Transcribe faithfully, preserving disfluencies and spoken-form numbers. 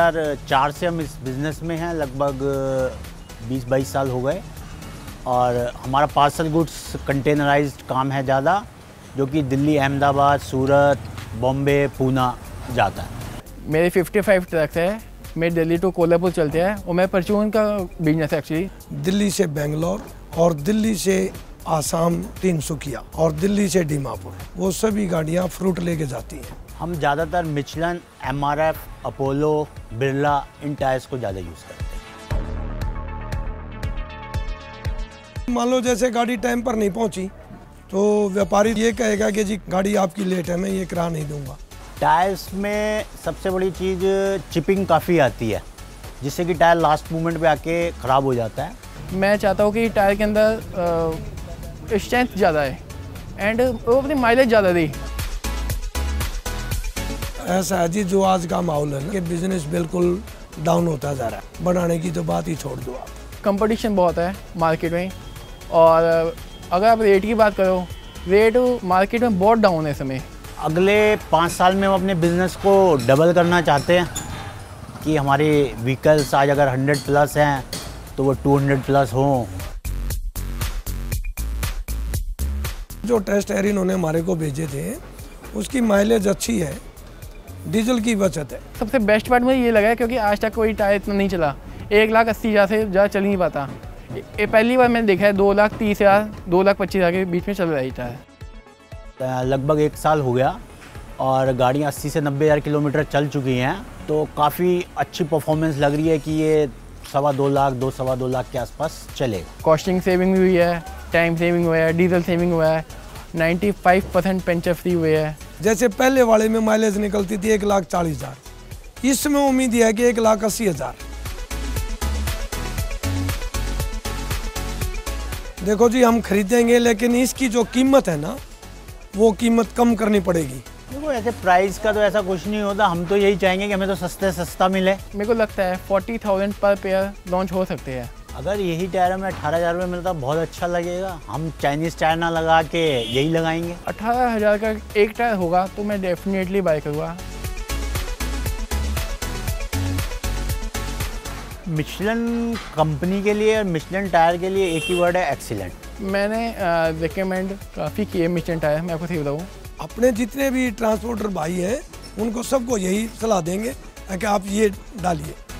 हज़ार चार से हम इस बिज़नेस में हैं, लगभग बीस बाईस साल हो गए। और हमारा पार्सल गुड्स कंटेनराइज्ड काम है ज़्यादा, जो कि दिल्ली, अहमदाबाद, सूरत, बॉम्बे, पूना जाता है। मेरे पचपन ट्रक्स है, मेरे दिल्ली टू कोल्हापुर चलते हैं और मैं परचून का बिजनेस है एक्चुअली। दिल्ली से बेंगलोर और दिल्ली से आसाम, तिनसुकिया और दिल्ली से दीमापुर, वो सभी गाड़ियाँ फ्रूट लेके जाती हैं। हम ज़्यादातर Michelin, M R F, Apollo, Birla इन टायर्स को ज़्यादा यूज़ करते हैं। मान लो जैसे गाड़ी टाइम पर नहीं पहुंची तो व्यापारी ये कहेगा कि जी गाड़ी आपकी लेट है, मैं ये किराया नहीं दूंगा। टायर्स में सबसे बड़ी चीज़ चिपिंग काफ़ी आती है, जिससे कि टायर लास्ट मोमेंट पे आके ख़राब हो जाता है। मैं चाहता हूँ कि टायर के अंदर स्ट्रेंथ ज़्यादा है एंड वो अपनी माइलेज ज़्यादा दी। ऐसा है जी, जो आज का माहौल है ना कि बिजनेस बिल्कुल डाउन होता जा रहा है, बढ़ाने की तो बात ही छोड़ दो आप। कंपटीशन बहुत है मार्केट में, और अगर आप रेट की बात करो, रेट मार्केट में बहुत डाउन है इस समय। अगले पाँच साल में हम अपने बिज़नेस को डबल करना चाहते हैं कि हमारे व्हीकल्स आज अगर हंड्रेड प्लस हैं तो वो टू हंड्रेड प्लस हों। जो टेस्ट एयर इन्होंने हमारे को भेजे थे उसकी माइलेज अच्छी है, डीजल की बचत है। सबसे बेस्ट पार्ट मुझे ये लगा है क्योंकि आज तक कोई टायर इतना नहीं चला, एक लाख अस्सी हज़ार से ज़्यादा चल नहीं पाता। ये पहली बार मैंने देखा है दो लाख तीस हज़ार दो लाख पच्चीस हज़ार के बीच में चल रही टायर। लगभग एक साल हो गया और गाड़ियाँ अस्सी से नब्बे हज़ार किलोमीटर चल चुकी हैं, तो काफ़ी अच्छी परफॉर्मेंस लग रही है कि ये सवा दो लाख दो सवा दो लाख के आसपास चलेगा। कॉस्टिंग सेविंग हुई है, टाइम सेविंग हुआ है, डीजल सेविंग हुआ है, पचानवे परसेंट पंचर फ्री हुए है। जैसे पहले वाले में माइलेज निकलती थी एक लाख चालीस हज़ार, इसमें उम्मीद है कि एक लाख अस्सी हज़ार। देखो जी, हम खरीदेंगे लेकिन इसकी जो कीमत है ना, वो कीमत कम करनी पड़ेगी। देखो ऐसे प्राइस का तो ऐसा कुछ नहीं होता, हम तो यही चाहेंगे कि हमें तो सस्ते सस्ता मिले। मेरे को लगता है चालीस हज़ार पर पेयर लॉन्च हो सकते हैं। अगर यही टायर हमें अठारह हज़ार में मिलता बहुत अच्छा लगेगा। हम चाइनीज़ टायर ना लगा के यही लगाएंगे। अठारह हज़ार का एक टायर होगा तो मैं डेफिनेटली बाय करूँगा। मिशेलिन कंपनी के लिए और मिशेलिन टायर के लिए एक ही वर्ड है, एक्सीलेंट। मैंने रिकमेंड काफ़ी किए मिशेलिन टायर, मैं आपको सही बताऊँ। अपने जितने भी ट्रांसपोर्टर भाई हैं उनको सबको यही सलाह देंगे कि आप ये डालिए।